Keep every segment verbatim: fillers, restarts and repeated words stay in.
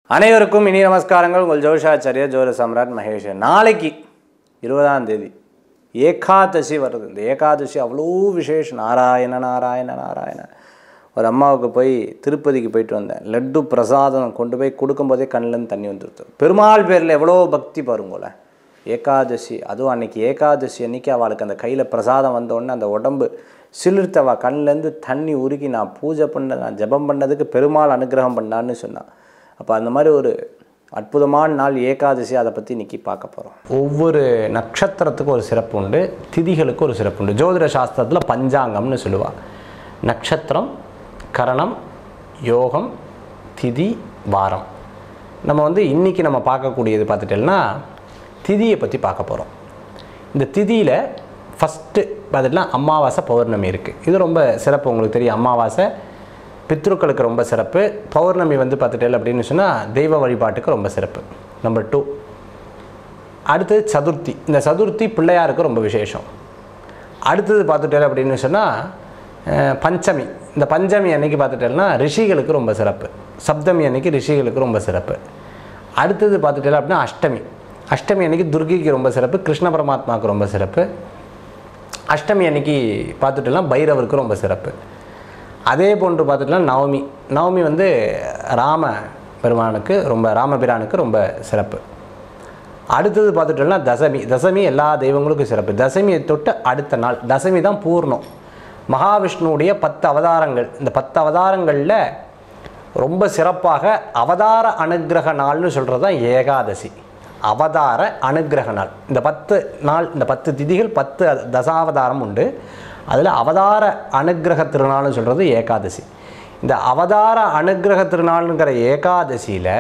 அனைவருக்கும் இனி நமஸ்காரங்கள். உங்கள் ஜோதிஷாச்சாரிய ஜோதிட சம்ராட் மகேஷ். நாளைக்கு இருபதாம் தேதி ஏகாதசி வருது. இந்த ஏகாதசி அவ்வளோ விசேஷம். நாராயண நாராயண நாராயண. ஒரு அம்மாவுக்கு போய் திருப்பதிக்கு போயிட்டு வந்தேன். லட்டு பிரசாதம் கொண்டு போய் கொடுக்கும்போதே கண்ணிலேருந்து தண்ணி வந்துடுது. பெருமாள் பேரில் எவ்வளோ பக்தி பாருங்களேன். ஏகாதசி, அதுவும் அன்றைக்கி ஏகாதசி அன்றைக்கி அவளுக்கு அந்த கையில் பிரசாதம் வந்தோடனே அந்த உடம்பு சிலிர்த்தவா கண்ணிலேருந்து தண்ணி உருகி நான் பூஜை பண்ண நான் ஜபம் பண்ணதுக்கு பெருமாள் அனுகிரகம் பண்ணான்னு சொன்னான். அப்போ அந்த மாதிரி ஒரு அற்புதமான நாள் ஏகாதசி. அதை பற்றி இன்றைக்கி பார்க்க போகிறோம். ஒவ்வொரு நட்சத்திரத்துக்கும் ஒரு சிறப்பு உண்டு, திதிகளுக்கு ஒரு சிறப்பு உண்டு. ஜோதிட சாஸ்திரத்தில் பஞ்சாங்கம்னு சொல்லுவாள். நட்சத்திரம், கரணம், யோகம், திதி, வாரம். நம்ம வந்து இன்றைக்கி நம்ம பார்க்கக்கூடியது பார்த்துட்டோம்னா திதியை பற்றி பார்க்க போகிறோம். இந்த திதியில் ஃபஸ்ட்டு பார்த்துட்டுனா அமாவாசை பௌர்ணமி இருக்குது. இது ரொம்ப சிறப்பு. உங்களுக்கு தெரியும், அமாவாசை பித்ருக்களுக்கு ரொம்ப சிறப்பு. பௌர்ணமி வந்து பார்த்துட்டேன் அப்படின்னு சொன்னால் தெய்வ வழிபாட்டுக்கு ரொம்ப சிறப்பு. நம்பர் டூ, அடுத்தது சதுர்த்தி. இந்த சதுர்த்தி பிள்ளையாருக்கு ரொம்ப விசேஷம். அடுத்தது பார்த்துட்டேன் அப்படின்னு சொன்னால் பஞ்சமி. இந்த பஞ்சமி அன்னைக்கு பார்த்துட்டேன்னா ரிஷிகளுக்கு ரொம்ப சிறப்பு. சப்தமி அன்னைக்கு ரிஷிகளுக்கு ரொம்ப சிறப்பு. அடுத்தது பார்த்துட்டேன் அப்படின்னா அஷ்டமி. அஷ்டமி அன்னைக்கு துர்கிக்கு ரொம்ப சிறப்பு, கிருஷ்ண பரமாத்மாவுக்கு ரொம்ப சிறப்பு. அஷ்டமி அன்னைக்கு பார்த்துட்டோம்னா பைரவருக்கு ரொம்ப சிறப்பு. அதே போன்று பார்த்துட்டோம்னா நவமி. நவமி வந்து ராம பெருமானுக்கு ரொம்ப ராமபிரானுக்கு ரொம்ப சிறப்பு. அடுத்தது பார்த்துட்டோம்னா தசமி. தசமி எல்லா தெய்வங்களுக்கும் சிறப்பு. தசமியை தொட்டு அடுத்த நாள் தசமி தான் பூர்ணம். மகாவிஷ்ணுவுடைய பத்து அவதாரங்கள். இந்த பத்து அவதாரங்களில் ரொம்ப சிறப்பாக அவதார அனுகிரக நாள்னு சொல்கிறது தான் ஏகாதசி. அவதார அனுகிரக நாள். இந்த பத்து நாள், இந்த பத்து திதிகள், பத்து தசாவதாரம் உண்டு. அதில் அவதார அனுகிரக திருநாள்னு சொல்கிறது ஏகாதசி. இந்த அவதார அனுகிரக திருநாளுங்கிற ஏகாதசியில்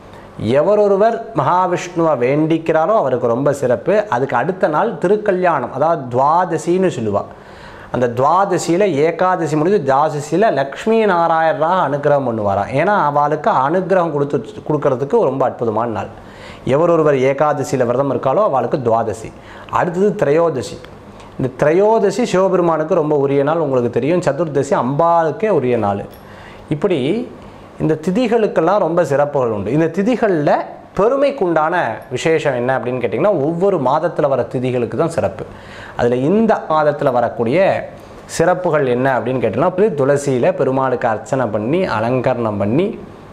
எவரொருவர் மகாவிஷ்ணுவை வேண்டிக்கிறாரோ அவருக்கு ரொம்ப சிறப்பு. அதுக்கு அடுத்த நாள் திருக்கல்யாணம், அதாவது துவாதசின்னு சொல்லுவாள். அந்த துவாதசியில் ஏகாதசி முடிஞ்சு துவாதசியில் லக்ஷ்மி நாராயணராக அனுகிரகம் பண்ணுவாராம். ஏன்னா அவளுக்கு அனுகிரகம் கொடுத்து கொடுக்கறதுக்கு ரொம்ப அற்புதமான நாள். எவரொருவர் ஏகாதசியில் விரதம் இருக்காலோ அவளுக்கு துவாதசி. அடுத்தது திரையோதசி. இந்த திரையோதசி சிவபெருமானுக்கு ரொம்ப உரிய நாள், உங்களுக்கு தெரியும். சதுர்தசி அம்பாளுக்கே உரிய நாள். இப்படி இந்த திதிகளுக்கெல்லாம் ரொம்ப சிறப்புகள் உண்டு. இந்த திதிகளில் பெருமைக்குண்டான விசேஷம் என்ன அப்படின்னு கேட்டிங்கன்னா, ஒவ்வொரு மாதத்தில் வர திதிகளுக்கு தான் சிறப்பு. அதில் இந்த மாதத்தில் வரக்கூடிய சிறப்புகள் என்ன அப்படின்னு கேட்டிங்கன்னா, துளசியில் பெருமாளுக்கு அர்ச்சனை பண்ணி அலங்கரணம் பண்ணி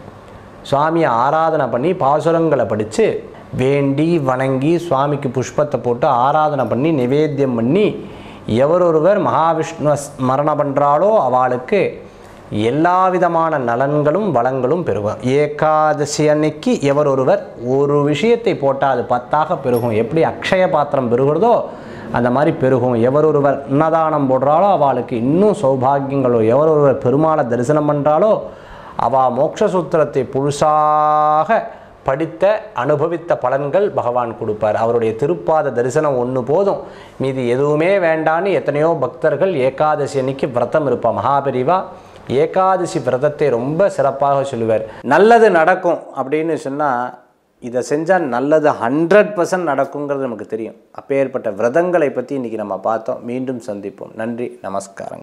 சுவாமியை ஆராதனை பண்ணி பாசுரங்களை படித்து வேண்டி வணங்கி சுவாமிக்கு புஷ்பத்தை போட்டு ஆராதனை பண்ணி நிவேத்தியம் பண்ணி எவரொருவர் மகாவிஷ்ணு ஸ்மரணம் பண்ணுறாளோ அவளுக்கு எல்லா விதமான நலன்களும் வளங்களும் பெருகும். ஏகாதசி அன்னைக்கு எவரொருவர் ஒரு விஷயத்தை போட்டால் அது பத்தாக பெருகும். எப்படி அக்ஷய பாத்திரம் பெருகிறதோ அந்த மாதிரி பெருகும். எவரொருவர் அன்னதானம் போடுறாளோ அவளுக்கு இன்னும் சௌபாகியங்களோ, எவரொருவர் பெருமாளை தரிசனம் பண்ணுறாளோ அவள் மோட்சசூத்திரத்தை புதுசாக படித்த அனுபவித்த பலன்கள் பகவான் கொடுப்பார். அவருடைய திருப்பாத தரிசனம் ஒன்று போதும், மீதி எதுவுமே வேண்டான்னு எத்தனையோ பக்தர்கள் ஏகாதசி அன்னைக்கு விரதம் இருப்பாள். மகாபெரிவா ஏகாதசி விரதத்தை ரொம்ப சிறப்பாக சொல்லுவார். நல்லது நடக்கும் அப்படின்னு சொன்னால் இதை செஞ்சால் நல்லது ஹண்ட்ரட் பர்சன்ட் நடக்குங்கிறது நமக்கு தெரியும். அப்பேற்பட்ட விரதங்களை பற்றி இன்றைக்கி நம்ம பார்த்தோம். மீண்டும் சந்திப்போம். நன்றி, நமஸ்காரங்கள்.